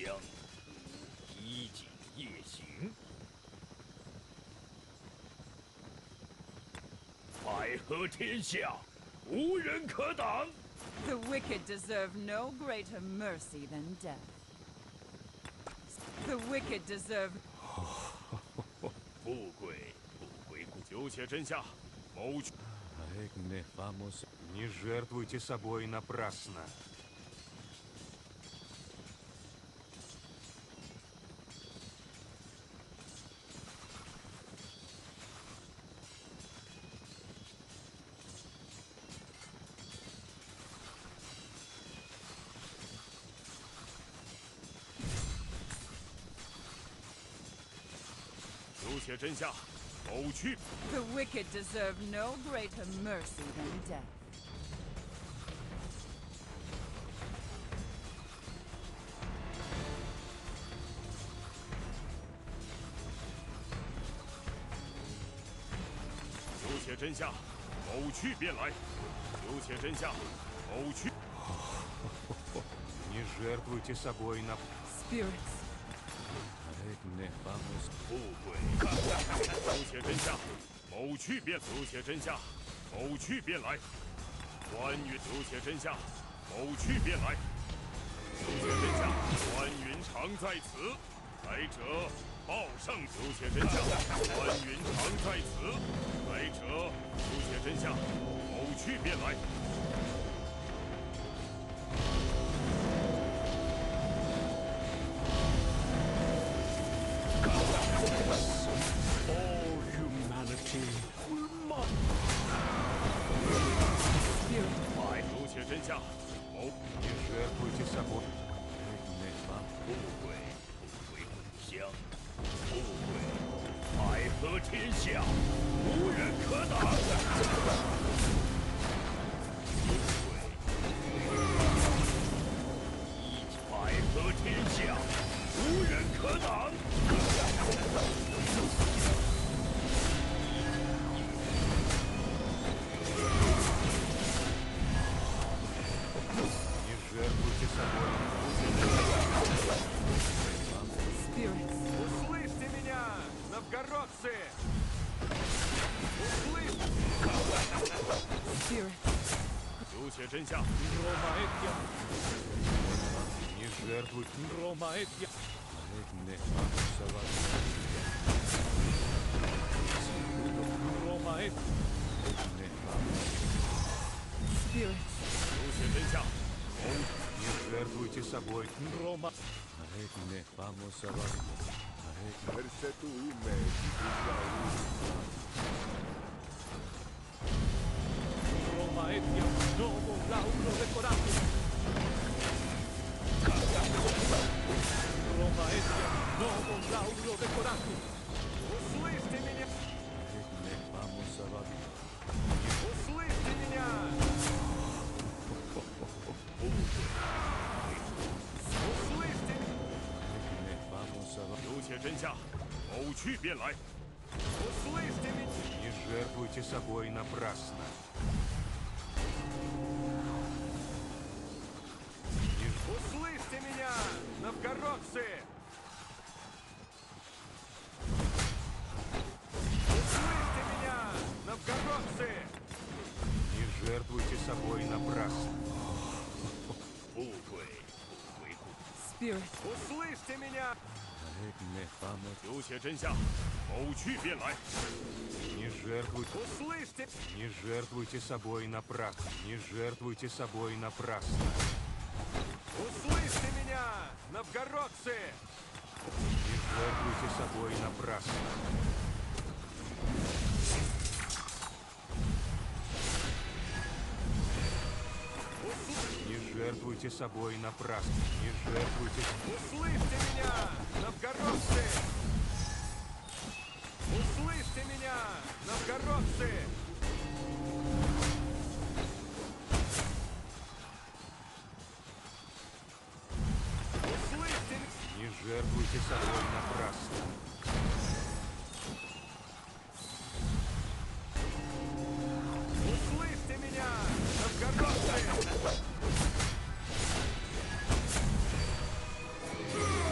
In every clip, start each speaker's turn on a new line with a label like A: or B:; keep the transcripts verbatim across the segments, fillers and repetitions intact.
A: 江湖衣锦夜行，百合天下，无人可挡。
B: The wicked deserve no greater mercy than death. The wicked deserve.
A: 富贵不归故。九且真相，谋取。
C: Не жертвуйте собой напрасно.
B: The wicked deserve no greater mercy than death.
A: 九且真相，某去便来。九且真相，某去。
C: Не жертвуйте собой на...
B: Spirits.
A: 富贵。九且真相，某去便。九且真相，某去便来。关云。九且真相，某去便来。九且真相，关云长在此。来者报上。九且真相，关云长在此。来者，九且真相，某去便来。
D: All humanity will mock.
A: 百九且真相，谋。
C: Не жертвуйте собой.
A: 富贵不归故乡，富贵百合天下，无人可挡。富贵百合天下，无人可挡。
C: Не жертвуйте собой.
B: Spirits.
C: Услышьте меня, новгородцы! Услышьте!
B: Spirits.
A: 九且真相，
C: Не жертвуйте.
B: Spirits.
A: 九且真相，谋。
C: Не жертвуйте собой.
D: Roma Etia, novo lauro decorato. Roma Etia, novo lauro decorato.
C: Услышьте меня! Услышьте меня! Услышьте меня!
A: 九且真相，某去便来。
C: Услышьте меня! Не жертвуйте собой напрасно. Не... Услышьте меня, новгородцы! Услышьте меня, новгородцы! Не жертвуйте собой напрасно.
A: 富贵不归故。
B: Spirits.
C: Услышьте меня!
A: 九且真相，某去便来。
C: Не жертвуйте. Услышьте! Не жертвуйте собой напрасно. Не жертвуйте собой напрасно. Услышьте меня, новгородцы! Не жертвуйте собой напрасно. Не жертвуйте собой напрасно. Не жертвуйте... Услышьте меня, новгородцы! Услышьте меня, новгородцы! Услышьте... Не жертвуйте собой напрасно. Услышьте меня, новгородцы!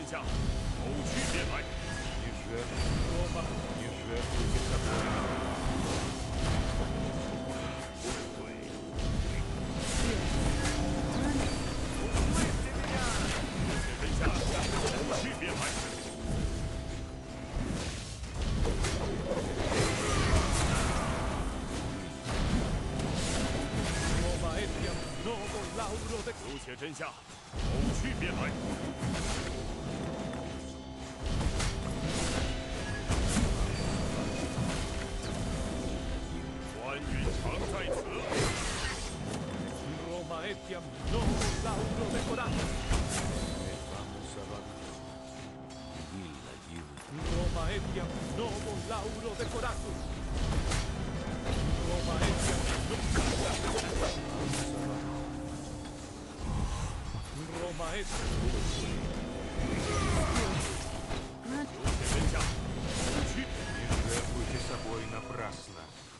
A: 下，谋去便来。
C: Не жертвуйте, не жертвуйте собой.
D: Roma etiam novo lauro de
A: 苟且真下，谋去便来。关云长在此。
D: Roma etiam novo lauro de corato. Roma etiam novo lauro de corato. Roma etiam Roma etiam
A: 苟且真下，谋去。
C: Не жертвуйте собой напрасно.